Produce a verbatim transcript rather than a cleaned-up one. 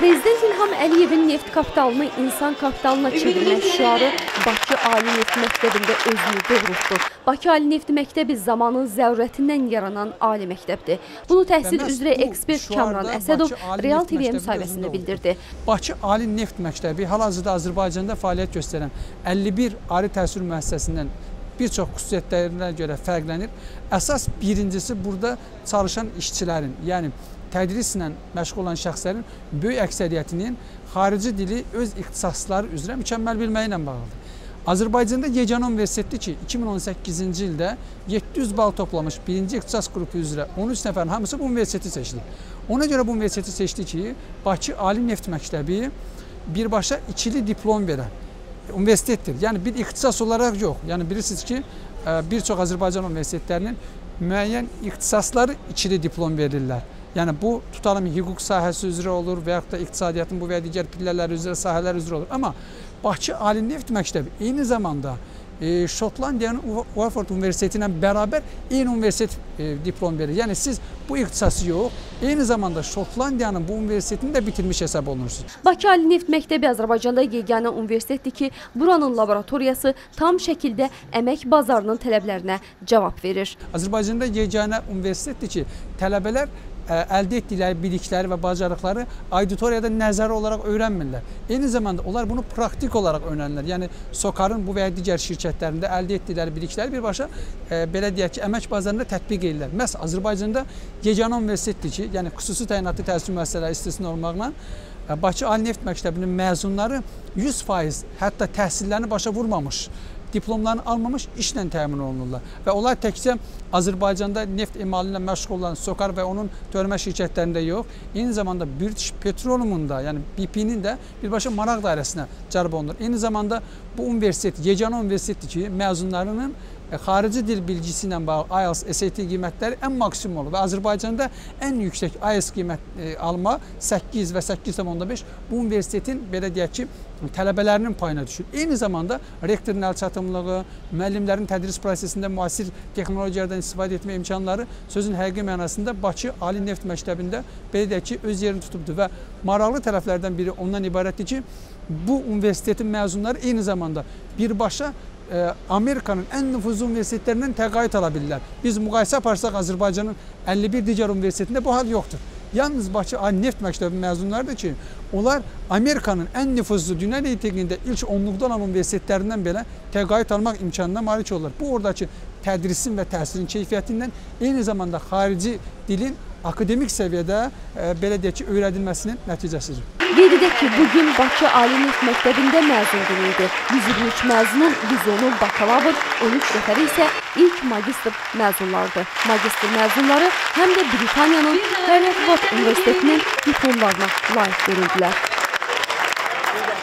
Prezident İlham Əliyevin neft kapitalını insan kapitalına çevirmək şüarı Bakı Ali Neft Məktəbində özünü doğrultdu. Bakı Ali Neft Məktəbi zamanın zərurətindən yaranan ali məktəbdir. Bunu təhsil üzrə ekspert Kamran Əsədov Real T V müsahibəsində bildirdi. Bakı Ali Neft Məktəbi hal-hazırda Azərbaycanda fəaliyyət göstərən əlli bir ali təhsil müəssisəsindən bir çox xüsusiyyətlərinə görə fərqlənir. Əsas birincisi burada çalışan işçilərin, yəni tədrislə məşğul olan şəxslərin böyük əksəriyyətinin xarici dili öz ixtisasları üzrə mükəmməl bilməyi ilə bağlıdır. Azərbaycanda yeganə universitetdir ki, iki min on səkkizinci ildə yeddi yüz bal toplamış birinci ixtisas qrupu üzrə on üç nəfərin hamısı bu universiteti seçdi. Ona görə bu universiteti seçdi ki, Bakı Ali Neft Məktəbi birbaşa ikili diplom verən universitetdir. Yəni bir ixtisas olaraq yox. Yəni bilirsiniz ki, bir çox Azərbaycan universitetlərinin müəyyən ixtisasları ikili diplom verirlər. Yəni bu tutalım hüquq sahəsi üzrə olur və yaxud da iqtisadiyyatın bu və ya digər pillələri üzrə, sahələr üzrə olur. Amma Bakı Ali Neft Məktəbi eyni zamanda e, Şotlandiyanın Oxford Universiteti ilə bərabər eyni universitet e, diplom verir. Yəni siz bu ixtisası yox, eyni zamanda Şotlandiyanın bu universitetini də bitirmiş hesab olunursunuz. Bakı Ali Neft Məktəbi Azərbaycanda yeganə universitetdir ki, buranın laboratoriyası tam şəkildə əmək bazarının tələblərinə cavab verir. Azərbaycanda yeganə universitetdir ki, tələbələr əldə etdikləri bilikləri və bacarıqları auditoriyada nəzəri olaraq öyrənmirlər. Eyni zamanda onlar bunu praktik olaraq öyrənirlər. Yəni SOCAR-ın bu və ya digər şirkətlərində əldə etdikləri bilikləri birbaşa e, belə deyək ki, əmək bazarında tətbiq edirlər. Məhz Azərbaycanda yeganə universitetdir ki, yəni xüsusi təyinatlı təhsil müəssisələri istisna olmaqla Bakı Ali Neft Məktəbinin məzunları yüz faiz hətta təhsillərini başa vurmamış, diplomlarını almamış işlə təmin olunurlar. Və onlar təkcə Azərbaycanda neft emalı ilə məşğul olan SOCAR və onun törəmə şirkətlərində yox, eyni zamanda British Petroleum'un da, yəni B P-nin də birbaşa maraq dairəsinə cəlb olunur. Eyni zamanda bu universitet, yeganə universitetdir ki, məzunlarının xarici dil bilgisi ilə bağlı I E L T S, S A T qiymətləri ən maksimum olur və Azərbaycanda ən yüksək I E L T S qiymət e, alma səkkiz və səkkiz tam onda beş bu universitetin belə deyək ki, tələbələrinin payına düşür. Eyni zamanda rektorun əl çatımlığı, müəllimlərin tədris prosesində müasir texnologiyalardan istifadə etmə imkanları sözün həqiqi mənasında Bakı Ali Neft Məktəbində belə deyək ki, öz yerini tutubdur və maraqlı tərəflərdən biri ondan ibarətdir ki, bu universitetin məzunları eyni zamanda birbaşa Amerikanın ən nüfuzlu universitetlərindən təqaüd ala bilirlər. Biz müqayisə aparsaq Azərbaycanın əlli bir digər universitetində bu hal yoxdur. Yalnız Bakı Ali Neft Məktəbi məzunlarıdır ki, onlar Amerikanın ən nüfuzlu dünya reytinqində ilk onluqda olan universitetlərindən belə təqaüd almaq imkanına malik olurlar. Bu oradakı tədrisin və təhsilin keyfiyyətindən eyni zamanda xarici dilin akademik səviyyədə e, belə deyək ki, öyrədilməsinin nəticəsidir. Qeyd edək ki, bugün Bakı Ali Neft Məktəbində məzun günü idi. yüz iyirmi üç məzunun yüz onu bakalavr, on üç nəfəri isə ilk magistr məzunlarıdır. Magistr məzunları həm də Britaniyanın Harvard Universitetinin diplomlarına layiq görüldülər.